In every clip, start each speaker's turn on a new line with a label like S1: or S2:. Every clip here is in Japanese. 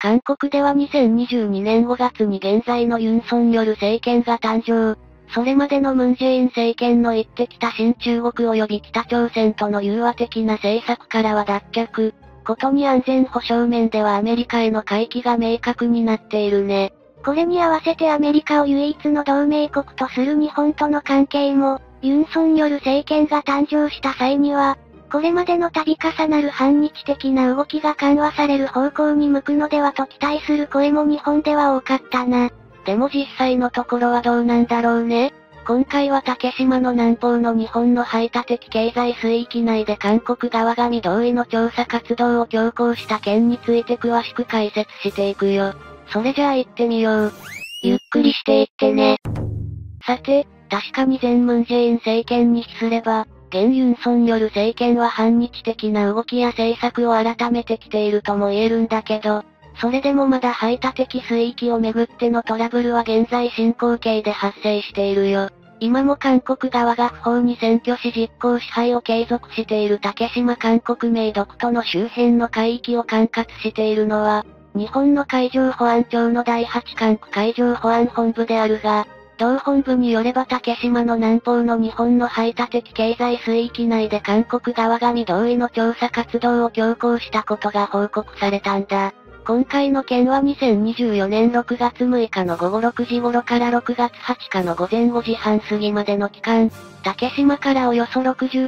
S1: 韓国では2022年5月に現在のユン・ソンニョル政権が誕生。それまでのムン・ジェイン政権の言ってきた新中国及び北朝鮮との融和的な政策からは脱却。ことに安全保障面ではアメリカへの回帰が明確になっているね。
S2: これに合わせてアメリカを唯一の同盟国とする日本との関係も、ユン・ソンニョル政権が誕生した際には、これまでの度重なる反日的な動きが緩和される方向に向くのではと期待する声も日本では多かったな。
S1: でも実際のところはどうなんだろうね。今回は竹島の南方の日本の排他的経済水域内で韓国側が未同意の調査活動を強行した件について詳しく解説していくよ。それじゃあ行ってみよう。ゆっくりしていってね。さて、確かに前ムンジェイン政権に比すれば、現ユン・ソンニョル政権は反日的な動きや政策を改めてきているとも言えるんだけど、それでもまだ排他的水域をめぐってのトラブルは現在進行形で発生しているよ。今も韓国側が不法に占拠し実効支配を継続している竹島韓国名独島の周辺の海域を管轄しているのは、日本の海上保安庁の第8管区海上保安本部であるが、同本部によれば竹島の南方の日本の排他的経済水域内で韓国側が未同意の調査活動を強行したことが報告されたんだ。今回の件は2024年6月6日の午後6時頃から6月20日の午前5時半過ぎまでの期間、竹島からおよそ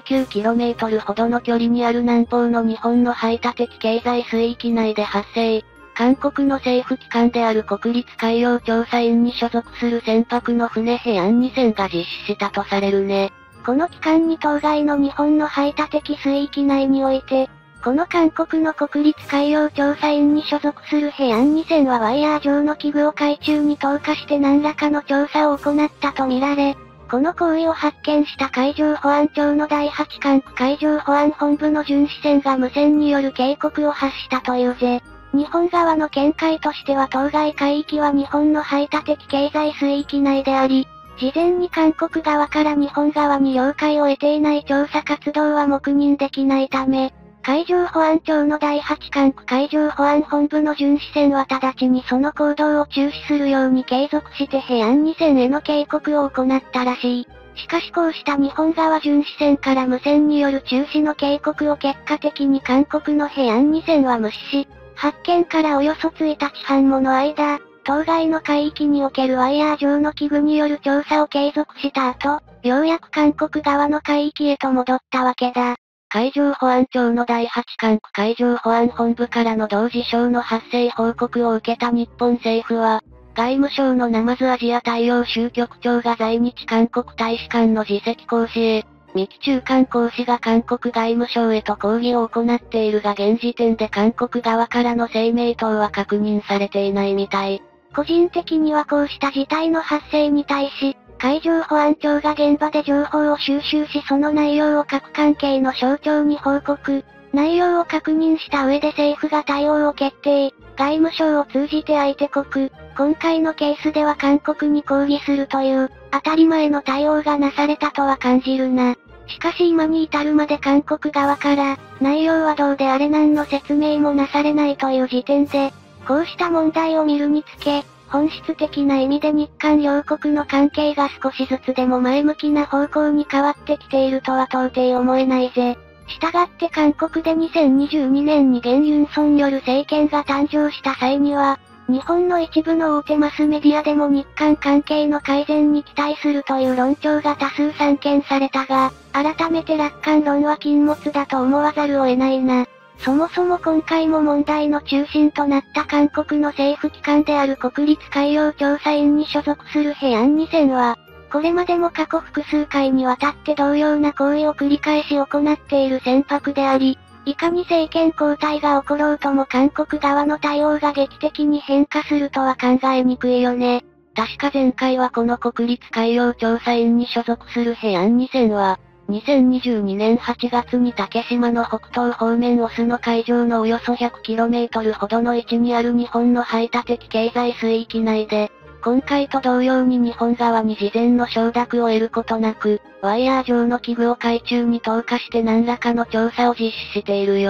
S1: 69km ほどの距離にある南方の日本の排他的経済水域内で発生。韓国の政府機関である国立海洋調査院に所属する船舶の船平安2船が実施したとされるね。
S2: この期間に当該の日本の排他的水域内において、この韓国の国立海洋調査院に所属する平安2船はワイヤー状の器具を海中に投下して何らかの調査を行ったとみられ、この行為を発見した海上保安庁の第8管区海上保安本部の巡視船が無線による警告を発したというぜ。日本側の見解としては当該海域は日本の排他的経済水域内であり、事前に韓国側から日本側に了解を得ていない調査活動は黙認できないため、海上保安庁の第8管区海上保安本部の巡視船は直ちにその行動を中止するように継続して平安2船への警告を行ったらしい。しかしこうした日本側巡視船から無線による中止の警告を結果的に韓国の平安2船は無視し、発見からおよそ1日半もの間、当該の海域におけるワイヤー状の器具による調査を継続した後、ようやく韓国側の海域へと戻ったわけだ。
S1: 海上保安庁の第8管区海上保安本部からの同事象の発生報告を受けた日本政府は、外務省のナマズアジア太陽州局長が在日韓国大使館の次席公使へ、三木中間公使が韓国外務省へと抗議を行っているが現時点で韓国側からの声明等は確認されていないみたい。
S2: 個人的にはこうした事態の発生に対し、海上保安庁が現場で情報を収集しその内容を各関係の省庁に報告、内容を確認した上で政府が対応を決定、外務省を通じて相手国、今回のケースでは韓国に抗議するという、当たり前の対応がなされたとは感じるな。しかし今に至るまで韓国側から、内容はどうであれ何の説明もなされないという時点で、こうした問題を見るにつけ、本質的な意味で日韓両国の関係が少しずつでも前向きな方向に変わってきているとは到底思えないぜ。したがって韓国で2022年に現ユン・ソンニョル政権が誕生した際には、日本の一部の大手マスメディアでも日韓関係の改善に期待するという論調が多数散見されたが、改めて楽観論は禁物だと思わざるを得ないな。そもそも今回も問題の中心となった韓国の政府機関である国立海洋調査院に所属する平安2船は、これまでも過去複数回にわたって同様な行為を繰り返し行っている船舶であり、いかに政権交代が起ころうとも韓国側の対応が劇的に変化するとは考えにくいよね。
S1: 確か前回はこの国立海洋調査院に所属する平安2船は、2022年8月に竹島の北東方面オスの海上のおよそ 100km ほどの位置にある日本の排他的経済水域内で、今回と同様に日本側に事前の承諾を得ることなく、ワイヤー状の器具を海中に投下して何らかの調査を実施しているよ。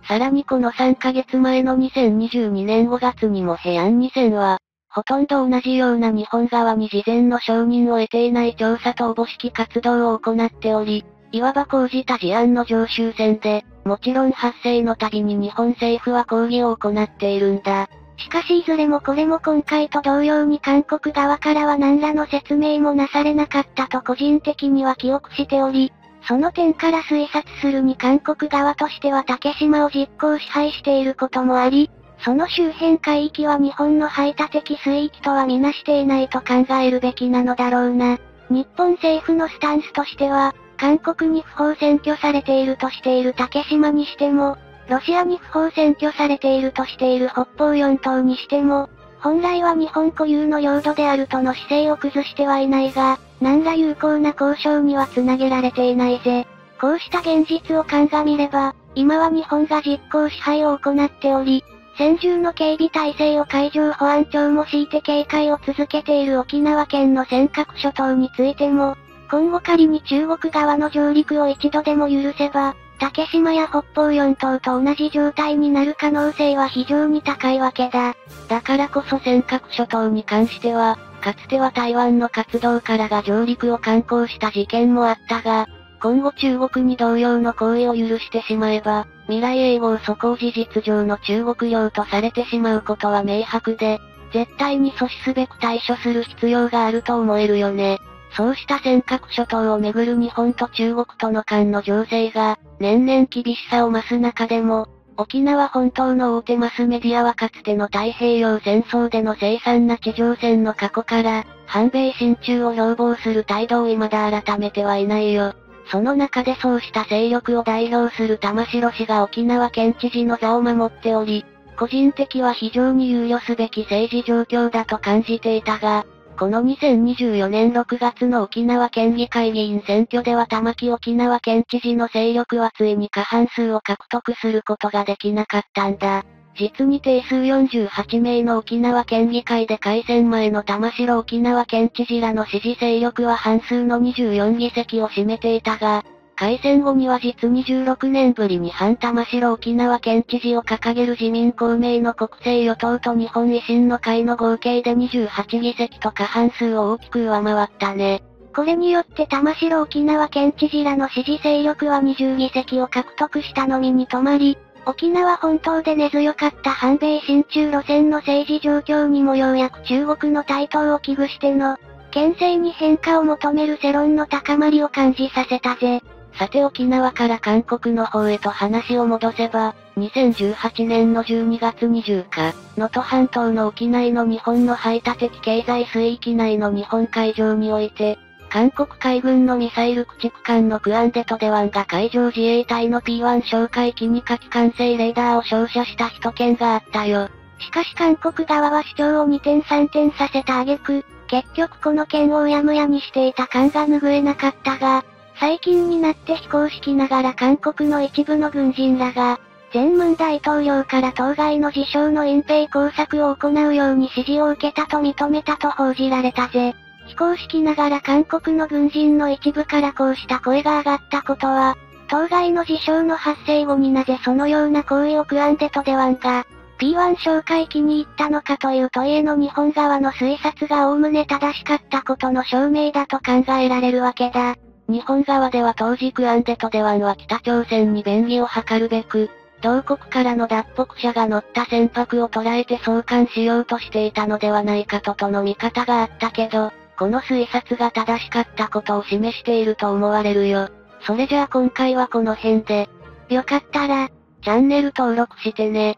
S1: さらにこの3ヶ月前の2022年5月にも平安2線は、ほとんど同じような日本側に事前の承認を得ていない調査とおぼしき活動を行っており、いわば講じた事案の常習戦で、もちろん発生のたびに日本政府は抗議を行っているんだ。
S2: しかしいずれもこれも今回と同様に韓国側からは何らの説明もなされなかったと個人的には記憶しており、その点から推察するに韓国側としては竹島を実効支配していることもあり、その周辺海域は日本の排他的水域とはみなしていないと考えるべきなのだろうな。日本政府のスタンスとしては、韓国に不法占拠されているとしている竹島にしても、ロシアに不法占拠されているとしている北方四島にしても、本来は日本固有の領土であるとの姿勢を崩してはいないが、何ら有効な交渉にはつなげられていないぜ。こうした現実を鑑みれば、今は日本が実効支配を行っており、専従の警備体制を海上保安庁も敷いて警戒を続けている沖縄県の尖閣諸島についても、今後仮に中国側の上陸を一度でも許せば、竹島や北方四島と同じ状態になる可能性は非常に高いわけだ。
S1: だからこそ尖閣諸島に関しては、かつては台湾の活動家らが上陸を敢行した事件もあったが、今後中国に同様の行為を許してしまえば、未来永劫そこを事実上の中国領とされてしまうことは明白で、絶対に阻止すべく対処する必要があると思えるよね。そうした尖閣諸島をめぐる日本と中国との間の情勢が、年々厳しさを増す中でも、沖縄本島の大手マスメディアはかつての太平洋戦争での凄惨な地上戦の過去から、反米親中を標榜する態度を未だ改めてはいないよ。その中でそうした勢力を代表する玉城氏が沖縄県知事の座を守っており、個人的は非常に憂慮すべき政治状況だと感じていたが、この2024年6月の沖縄県議会議員選挙では玉城沖縄県知事の勢力はついに過半数を獲得することができなかったんだ。実に定数48名の沖縄県議会で改選前の玉城沖縄県知事らの支持勢力は半数の24議席を占めていたが、改選後には実に16年ぶりに反玉城沖縄県知事を掲げる自民公明の国政与党と日本維新の会の合計で28議席と過半数を大きく上回ったね。
S2: これによって玉城沖縄県知事らの支持勢力は20議席を獲得したのみに止まり、沖縄本島で根強かった反米親中路線の政治状況にもようやく中国の台頭を危惧しての、県政に変化を求める世論の高まりを感じさせたぜ。
S1: さて沖縄から韓国の方へと話を戻せば、2018年の12月20日、能登半島の沖内の日本の排他的経済水域内の日本海上において、韓国海軍のミサイル駆逐艦のクアンデトデワンが海上自衛隊の P1 哨戒機に火器管制レーダーを照射した一件があったよ。
S2: しかし韓国側は主張を二転三転させた挙句、結局この件をうやむやにしていた感が拭えなかったが、最近になって非公式ながら韓国の一部の軍人らが、前文大統領から当該の事象の隠蔽工作を行うように指示を受けたと認めたと報じられたぜ。非公式ながら韓国の軍人の一部からこうした声が上がったことは、当該の事象の発生後になぜそのような行為をクアンデトデワンが、P1 哨戒機に行ったのかという問いへの日本側の推察が概ね正しかったことの証明だと考えられるわけだ。
S1: 日本側では当時クアンデトデワンは北朝鮮に便宜を図るべく、同国からの脱北者が乗った船舶を捉えて送還しようとしていたのではないかとの見方があったけど、この推察が正しかったことを示していると思われるよ。それじゃあ今回はこの辺で。
S2: よかったら、
S1: チャンネル登録してね。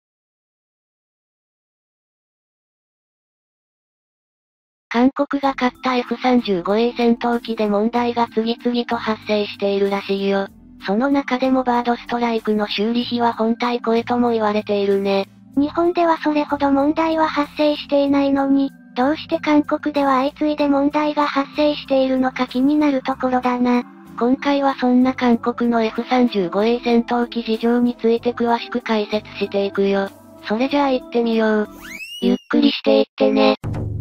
S1: 韓国が買った F35A 戦闘機で問題が次々と発生しているらしいよ。その中でもバードストライクの修理費は本体超えとも言われているね。
S2: 日本ではそれほど問題は発生していないのに、どうして韓国では相次いで問題が発生しているのか気になるところだな。
S1: 今回はそんな韓国の F35A 戦闘機事情について詳しく解説していくよ。それじゃあ行ってみよう。ゆっくりしていってね。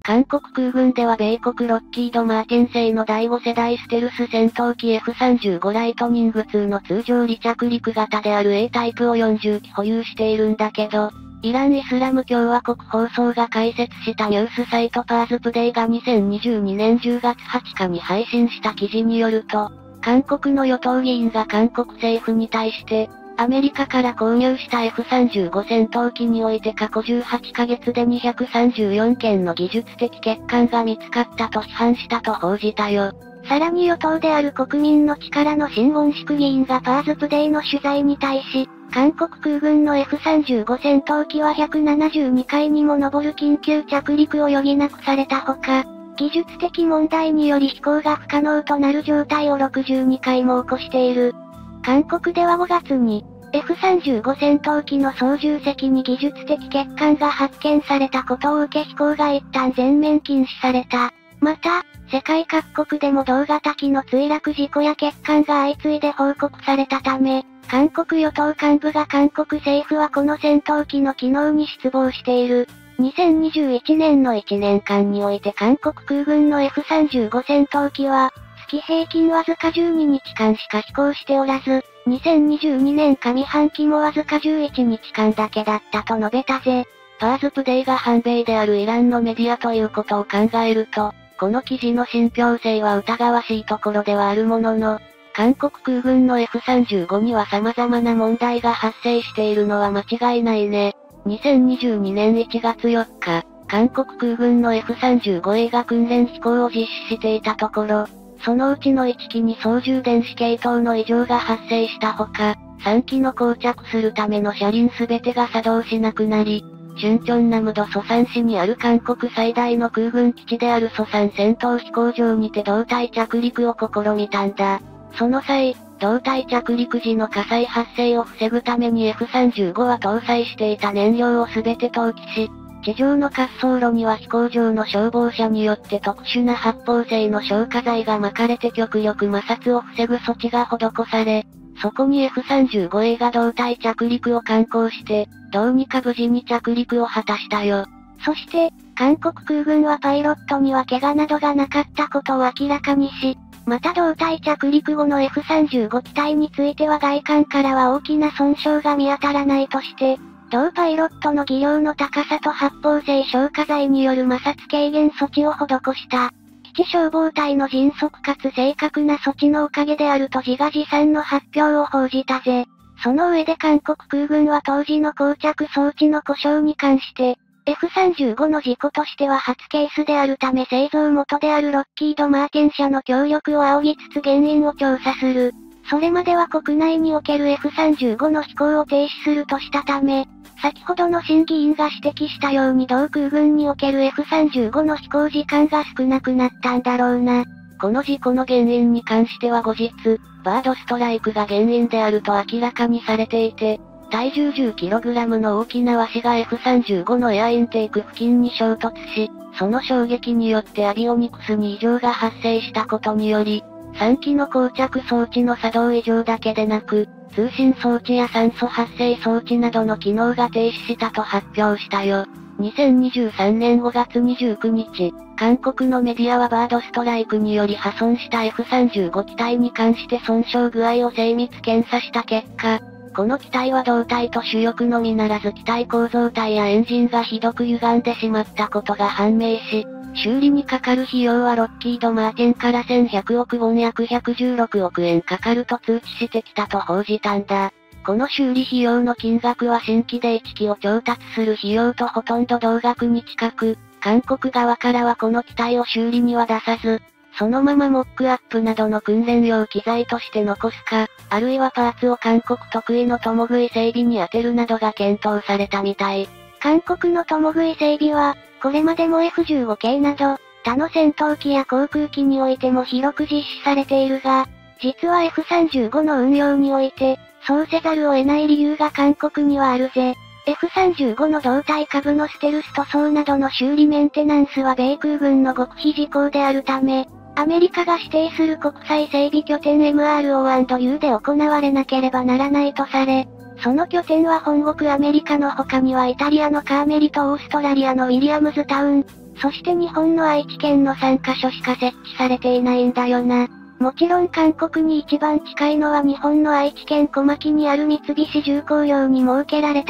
S1: 韓国空軍では米国ロッキード・マーティン製の第5世代ステルス戦闘機 F-35 ライトニング2の通常離着陸型である A タイプを40機保有しているんだけど、イラン・イスラム共和国放送が開設したニュースサイトパーズプデイが2022年10月20日に配信した記事によると、韓国の与党議員が韓国政府に対して、アメリカから購入した F-35 戦闘機において過去18ヶ月で234件の技術的欠陥が見つかったと批判したと報じたよ。
S2: さらに与党である国民の力のシン・ウォンシク議員がパーズプデイの取材に対し、韓国空軍の F-35 戦闘機は172回にも上る緊急着陸を余儀なくされたほか、技術的問題により飛行が不可能となる状態を62回も起こしている。韓国では5月に、F-35 戦闘機の操縦席に技術的欠陥が発見されたことを受け飛行が一旦全面禁止された。また、世界各国でも同型機の墜落事故や欠陥が相次いで報告されたため、韓国与党幹部が韓国政府はこの戦闘機の機能に失望している。2021年の1年間において韓国空軍の F-35 戦闘機は、月平均わずか12日間しか飛行しておらず、2022年上半期もわずか11日間だけだったと述べたぜ。
S1: パーズプデイが反米であるイランのメディアということを考えると、この記事の信憑性は疑わしいところではあるものの、韓国空軍の F-35 には様々な問題が発生しているのは間違いないね。2022年1月4日、韓国空軍の F-35A が訓練飛行を実施していたところ、そのうちの1機に操縦電子系統の異常が発生したほか、3機の膠着するための車輪すべてが作動しなくなり、チュンチョンナムドソサン市にある韓国最大の空軍基地であるソサン戦闘飛行場にて胴体着陸を試みたんだ。その際、胴体着陸時の火災発生を防ぐために F-35 は搭載していた燃料をすべて投棄し、地上の滑走路には飛行場の消防車によって特殊な発泡性の消火剤が撒かれて極力摩擦を防ぐ措置が施され、そこに F-35A が胴体着陸を敢行して、どうにか無事に着陸を果たしたよ。
S2: そして、韓国空軍はパイロットには怪我などがなかったことを明らかにし、また胴体着陸後の F-35 機体については外観からは大きな損傷が見当たらないとして、同パイロットの技量の高さと発泡性消火剤による摩擦軽減措置を施した。基地消防隊の迅速かつ正確な措置のおかげであると自画自賛の発表を報じたぜ。その上で韓国空軍は当時の膠着装置の故障に関して、F-35 の事故としては初ケースであるため製造元であるロッキード・マーティン社の協力を仰ぎつつ原因を調査する。それまでは国内における F-35 の飛行を停止するとしたため、先ほどの審議員が指摘したように同空軍における F-35 の飛行時間が少なくなったんだろうな。
S1: この事故の原因に関しては後日、バードストライクが原因であると明らかにされていて、体重 10kg の大きなワシが F-35 のエアインテーク付近に衝突し、その衝撃によってアビオニクスに異常が発生したことにより、3機の膠着装置の作動異常だけでなく、通信装置や酸素発生装置などの機能が停止したと発表したよ。2023年5月29日、韓国のメディアはバードストライクにより破損した F-35 機体に関して損傷具合を精密検査した結果、この機体は胴体と主翼のみならず機体構造体やエンジンがひどく歪んでしまったことが判明し、修理にかかる費用はロッキード・マーティンから1100億ウォン約116億円かかると通知してきたと報じたんだ。この修理費用の金額は新規で1機を調達する費用とほとんど同額に近く、韓国側からはこの機体を修理には出さず、そのままモックアップなどの訓練用機材として残すか、あるいはパーツを韓国得意の共食い整備に充てるなどが検討されたみたい。
S2: 韓国の共食い整備は、これまでも F-15 系など、他の戦闘機や航空機においても広く実施されているが、実は F-35 の運用において、そうせざるを得ない理由が韓国にはあるぜ。F-35 の胴体下部のステルス塗装などの修理メンテナンスは米空軍の極秘事項であるため、アメリカが指定する国際整備拠点 MRO&U で行われなければならないとされ、その拠点は本国アメリカの他にはイタリアのカーメリとオーストラリアのウィリアムズタウン、 そして日本の愛知県の3カ所しか設置されていないんだよな。もちろん韓国に一番近いのは日本の愛知県小牧にある三菱重工業に設けられた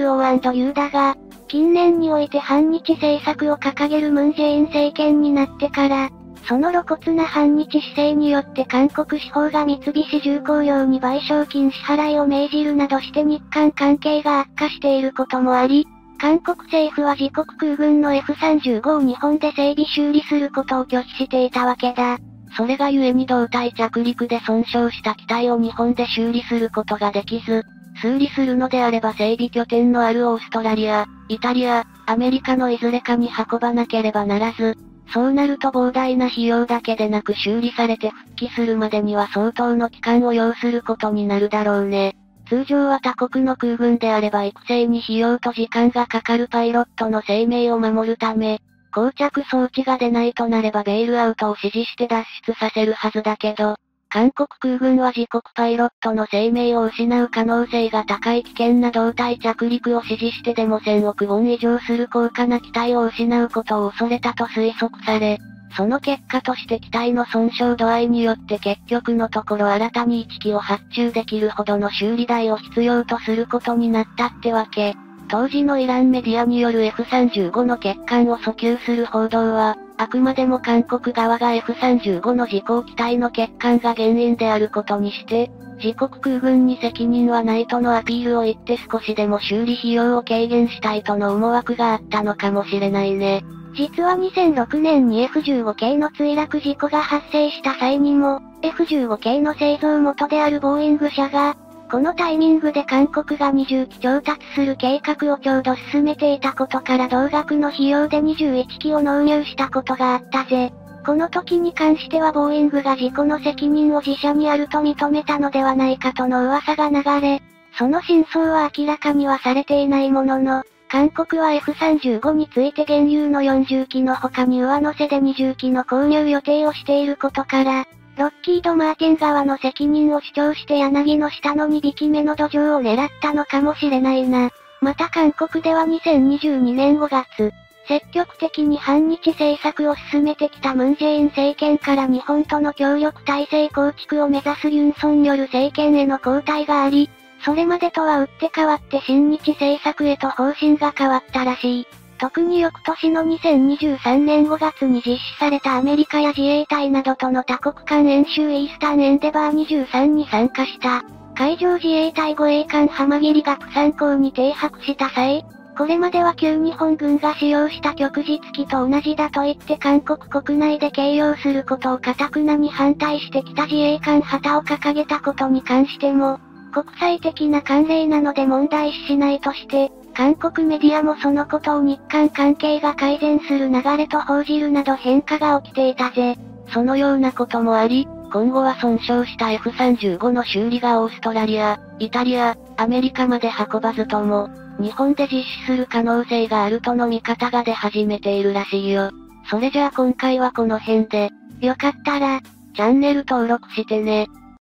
S2: MRO&U だが、近年において反日政策を掲げるムン・ジェイン政権になってから、その露骨な反日姿勢によって韓国司法が三菱重工業に賠償金支払いを命じるなどして日韓関係が悪化していることもあり、韓国政府は自国空軍の F-35 を日本で整備修理することを拒否していたわけだ。
S1: それが故に胴体着陸で損傷した機体を日本で修理することができず、修理するのであれば整備拠点のあるオーストラリア、イタリア、アメリカのいずれかに運ばなければならず、そうなると膨大な費用だけでなく修理されて復帰するまでには相当の期間を要することになるだろうね。通常は他国の空軍であれば育成に費用と時間がかかるパイロットの生命を守るため、膠着装置が出ないとなればベイルアウトを指示して脱出させるはずだけど、韓国空軍は自国パイロットの生命を失う可能性が高い危険な胴体着陸を指示してでも1000億ウォン以上する高価な機体を失うことを恐れたと推測され、その結果として機体の損傷度合いによって結局のところ新たに1機を発注できるほどの修理代を必要とすることになったってわけ。当時のイランメディアによる F-35 の欠陥を訴求する報道は、あくまでも韓国側が F-35 の自航機体の欠陥が原因であることにして、自国空軍に責任はないとのアピールを言って少しでも修理費用を軽減したいとの思惑があったのかもしれないね。
S2: 実は2006年に F-15 系の墜落事故が発生した際にも、F-15 系の製造元であるボーイング社が、このタイミングで韓国が20機調達する計画をちょうど進めていたことから同額の費用で21機を納入したことがあったぜ。この時に関してはボーイングが事故の責任を自社にあると認めたのではないかとの噂が流れ、その真相は明らかにはされていないものの、韓国は F-35 について現有の40機の他に上乗せで20機の購入予定をしていることから、ロッキード・マーティン側の責任を主張して柳の下の2匹目の土壌を狙ったのかもしれないな。また韓国では2022年5月、積極的に反日政策を進めてきたムン・ジェイン政権から日本との協力体制構築を目指すユン・ソンニョル政権への交代があり、それまでとは打って変わって親日政策へと方針が変わったらしい。特に翌年の2023年5月に実施されたアメリカや自衛隊などとの多国間演習イースタンエンデバー23に参加した、海上自衛隊護衛艦浜桐がプサン港に停泊した際、これまでは旧日本軍が使用した旭日機と同じだと言って韓国国内で掲揚することを堅くなに反対してきた自衛艦旗を掲げたことに関しても、国際的な慣例なので問題視しないとして、韓国メディアもそのことを日韓関係が改善する流れと報じるなど変化が起きていたぜ。
S1: そのようなこともあり、今後は損傷した F-35 の修理がオーストラリア、イタリア、アメリカまで運ばずとも、日本で実施する可能性があるとの見方が出始めているらしいよ。それじゃあ今回はこの辺で、
S2: よかったら、
S1: チャンネル登録してね。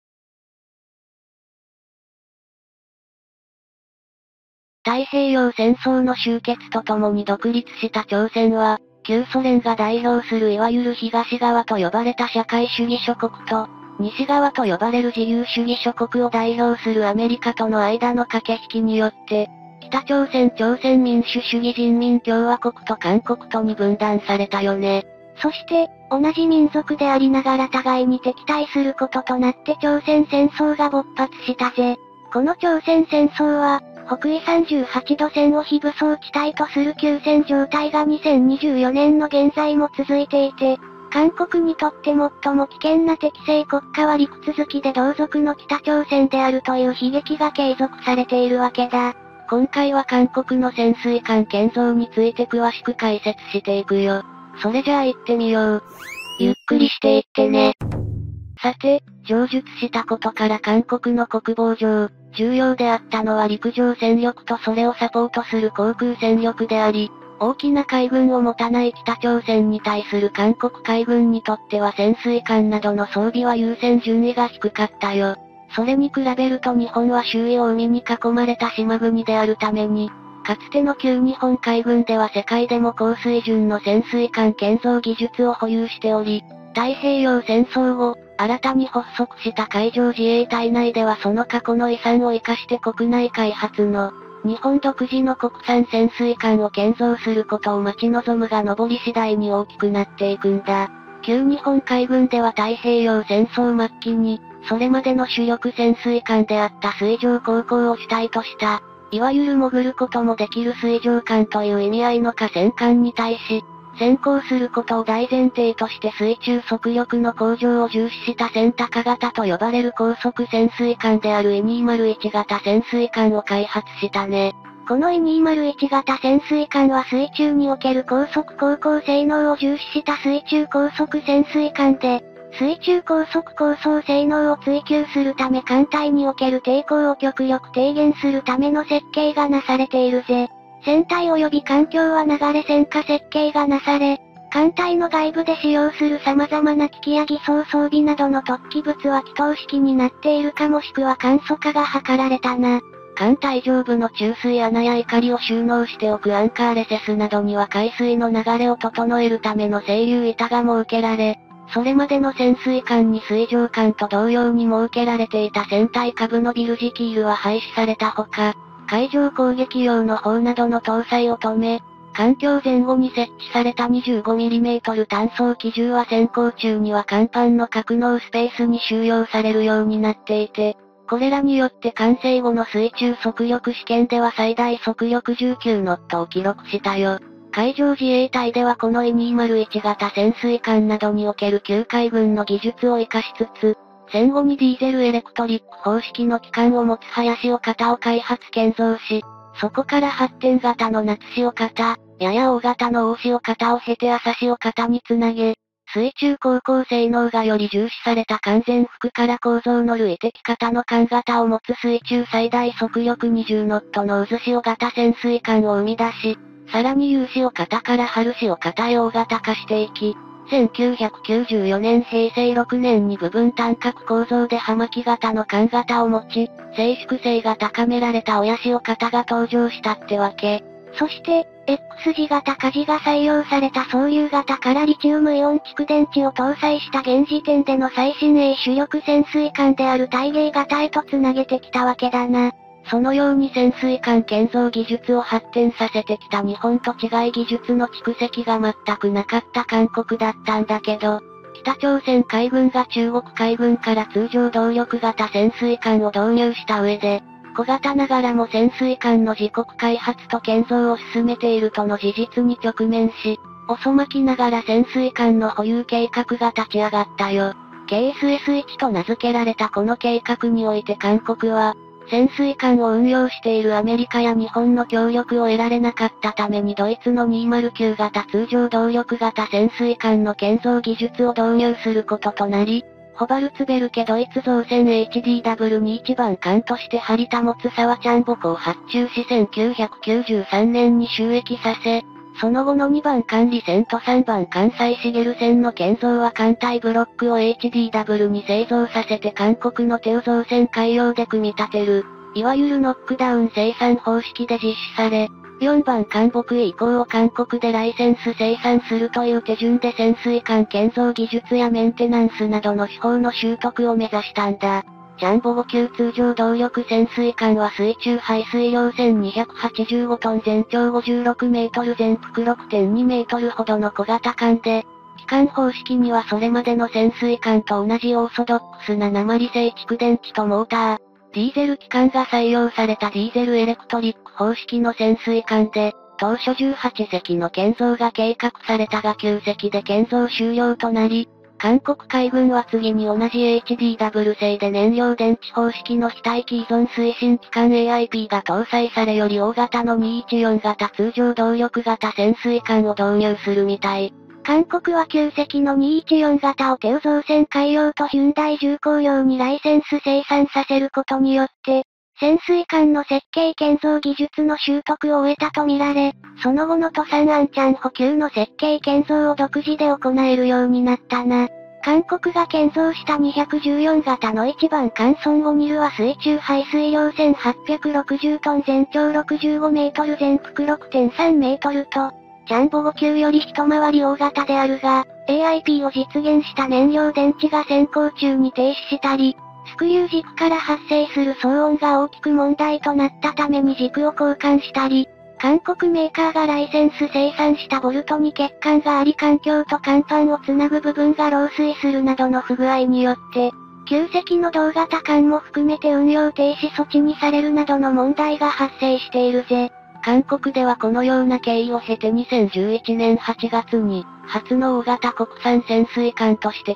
S1: 太平洋戦争の終結とともに独立した朝鮮は、旧ソ連が代表するいわゆる東側と呼ばれた社会主義諸国と、西側と呼ばれる自由主義諸国を代表するアメリカとの間の駆け引きによって、北朝鮮民主主義人民共和国と韓国とに分断されたよね。
S2: そして、同じ民族でありながら互いに敵対することとなって朝鮮戦争が勃発したぜ。この朝鮮戦争は、北緯38度線を非武装地帯とする休戦状態が2024年の現在も続いていて、韓国にとって最も危険な敵性国家は陸続きで同族の北朝鮮であるという悲劇が継続されているわけだ。
S1: 今回は韓国の潜水艦建造について詳しく解説していくよ。それじゃあ行ってみよう。ゆっくりしていってね。さて、上述したことから韓国の国防上、重要であったのは陸上戦力とそれをサポートする航空戦力であり、大きな海軍を持たない北朝鮮に対する韓国海軍にとっては潜水艦などの装備は優先順位が低かったよ。それに比べると日本は周囲を海に囲まれた島国であるために、 かつての旧日本海軍では世界でも高水準の潜水艦建造技術を保有しており、太平洋戦争後、新たに発足した海上自衛隊内ではその過去の遺産を生かして国内開発の、日本独自の国産潜水艦を建造することを待ち望むが上り次第に大きくなっていくんだ。旧日本海軍では太平洋戦争末期に、それまでの主力潜水艦であった水上航行を主体とした、いわゆる潜ることもできる水上艦という意味合いの河川艦に対し、先行することを大前提として水中速力の向上を重視した戦高型と呼ばれる高速潜水艦である E201 型潜水艦を開発したね。
S2: この E201 型潜水艦は水中における高速航行性能を重視した水中高速潜水艦で、水中高速高層性能を追求するため艦隊における抵抗を極力低減するための設計がなされているぜ。船体及び環境は流れ線化設計がなされ、艦隊の外部で使用する様々な機器や偽装装備などの突起物は気筒式になっているかもしくは簡素化が図られたな。
S1: 艦体上部の注水穴や錨を収納しておくアンカーレセスなどには海水の流れを整えるための整流板が設けられ、それまでの潜水艦に水上艦と同様に設けられていた船体下部のビルジキールは廃止されたほか、海上攻撃用の砲などの搭載を止め、艦橋前後に設置された 25mm 単装機銃は潜航中には甲板の格納スペースに収容されるようになっていて、これらによって完成後の水中速力試験では最大速力19ノットを記録したよ。海上自衛隊ではこの E201 型潜水艦などにおける旧海軍の技術を活かしつつ、戦後にディーゼルエレクトリック方式の機関を持つ林尾型を開発建造し、そこから発展型の夏潮型、やや大型の大潮型を経て朝潮型につなげ、水中航行性能がより重視された完全複から構造の類的型の艦型を持つ水中最大速力20ノットの渦潮型潜水艦を生み出し、さらに有潮型から春潮型へ大型化していき、1994年平成6年に部分単角構造で葉巻型の艦型を持ち、静粛性が高められた親潮型が登場したってわけ。
S2: そして、X 字型火事が採用された総流型からリチウムイオン蓄電池を搭載した現時点での最新鋭主力潜水艦である大芸型へとつなげてきたわけだな。
S1: そのように潜水艦建造技術を発展させてきた日本と違い技術の蓄積が全くなかった韓国だったんだけど、北朝鮮海軍が中国海軍から通常動力型潜水艦を導入した上で、小型ながらも潜水艦の自国開発と建造を進めているとの事実に直面し、遅まきながら潜水艦の保有計画が立ち上がったよ。KSS-1 と名付けられたこの計画において韓国は、潜水艦を運用しているアメリカや日本の協力を得られなかったためにドイツの209型通常動力型潜水艦の建造技術を導入することとなり、ホバルツベルケドイツ造船 HDW21 番艦として張り保つ沢ちゃん母港を発注し1993年に就役させ、その後の2番艦利船と3番艦西茂船の建造は艦隊ブロックを HDW に製造させて韓国のテウ造船海洋で組み立てる、いわゆるノックダウン生産方式で実施され、4番艦北以降を韓国でライセンス生産するという手順で潜水艦建造技術やメンテナンスなどの手法の習得を目指したんだ。ジャンボ5級通常動力潜水艦は水中排水量1285トン全長56メートル全幅6.2メートルほどの小型艦で、機関方式にはそれまでの潜水艦と同じオーソドックスな鉛製蓄電池とモーター、ディーゼル機関が採用されたディーゼルエレクトリック方式の潜水艦で、当初18隻の建造が計画されたが9隻で建造終了となり、韓国海軍は次に同じ HDW 製で燃料電池方式の非待機依存推進機関 AIP が搭載されより大型の214型通常動力型潜水艦を導入するみたい。
S2: 韓国は9隻の214型をテウ造船海洋とヒュンダイ重工業にライセンス生産させることによって、潜水艦の設計建造技術の習得を終えたとみられ、その後のトサンアンチャン補給の設計建造を独自で行えるようになったな。 韓国が建造した214型の1番艦ソンゴニルは水中排水量1860トン全長65メートル全幅6.3メートルと、ジャンボ5級より一回り大型であるが、AIP を実現した燃料電池が先行中に停止したり、スクリュー軸から発生する騒音が大きく問題となったために軸を交換したり、韓国メーカーがライセンス生産したボルトに欠陥があり環境と甲板をつなぐ部分が漏水するなどの不具合によって、旧隻の同型艦も含めて運用停止措置にされるなどの問題が発生しているぜ。
S1: 韓国ではこのような経緯を経て2011年8月に、初の大型国産潜水艦として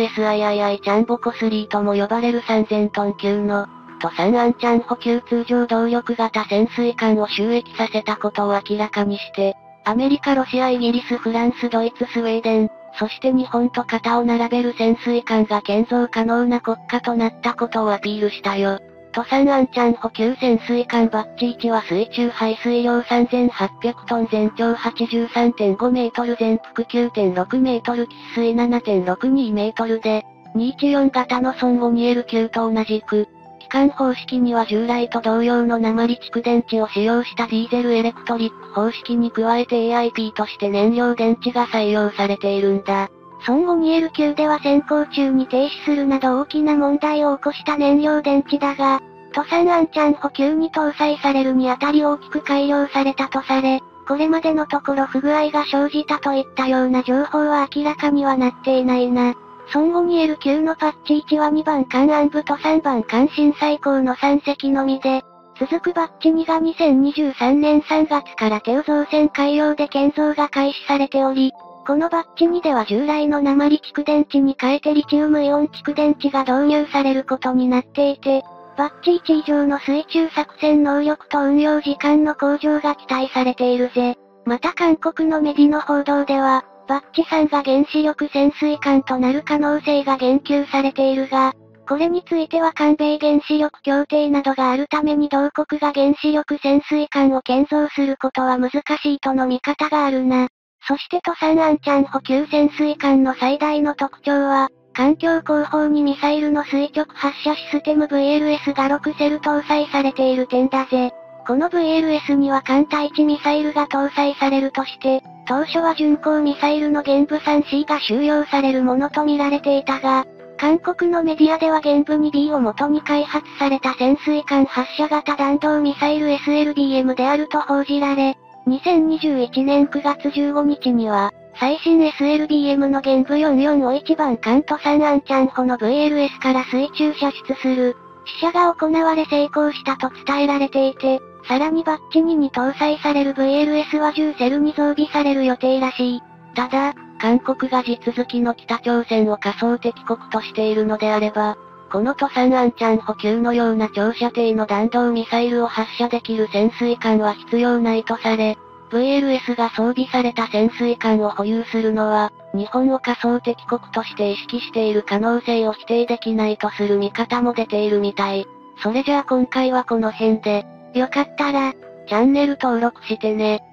S1: KSSIII ジャンボコ3とも呼ばれる3000トン級の、トサンアンチャン補給通常動力型潜水艦を就役させたことを明らかにして、アメリカ、ロシア、イギリス、フランス、ドイツ、スウェーデン、そして日本と肩を並べる潜水艦が建造可能な国家となったことをアピールしたよ。トサンアンチャン補給潜水艦バッチ1は水中排水量3800トン全長83.5メートル全幅9.6メートル喫水7.62メートルで、214型のソンゴニエル級と同じく、機関方式には従来と同様の鉛蓄電池を使用したディーゼルエレクトリック方式に加えて AIP として燃料電池が採用されているんだ。
S2: ソンゴニエル級では先行中に停止するなど大きな問題を起こした燃料電池だが、トサンアンチャン補給に搭載されるにあたり大きく改良されたとされ、これまでのところ不具合が生じたといったような情報は明らかにはなっていないな。ソンゴニエル級のバッチ1は2番艦安部と3番艦震災港の3隻のみで、続くバッチ2が2023年3月からテオ造船海洋で建造が開始されており、このバッチ2では従来の鉛蓄電池に変えてリチウムイオン蓄電池が導入されることになっていて、バッチ1以上の水中作戦能力と運用時間の向上が期待されているぜ。また韓国のメディの報道では、バッチ3が原子力潜水艦となる可能性が言及されているが、これについては韓米原子力協定などがあるために同国が原子力潜水艦を建造することは難しいとの見方があるな。そしてトサンアンチャン補給潜水艦の最大の特徴は、環境後方にミサイルの垂直発射システム VLS が6セル搭載されている点だぜ。この VLS には艦対地ミサイルが搭載されるとして、当初は巡航ミサイルの玄武 3C が収容されるものと見られていたが、韓国のメディアでは玄武 2B を元に開発された潜水艦発射型弾道ミサイル SLBM であると報じられ、2021年9月15日には、最新 SLBM の玄武44を1番艦トサンアンチャン補の VLS から水中射出する、試射が行われ成功したと伝えられていて、さらにバッチ2に搭載される VLS は10セルに増備される予定らしい。
S1: ただ、韓国が地続きの北朝鮮を仮想敵国としているのであれば、このトサンアンチャン補給のような長射程の弾道ミサイルを発射できる潜水艦は必要ないとされ、VLS が装備された潜水艦を保有するのは、日本を仮想敵国として意識している可能性を否定できないとする見方も出ているみたい。それじゃあ今回はこの辺で、
S2: よかったら、
S1: チャンネル登録してね。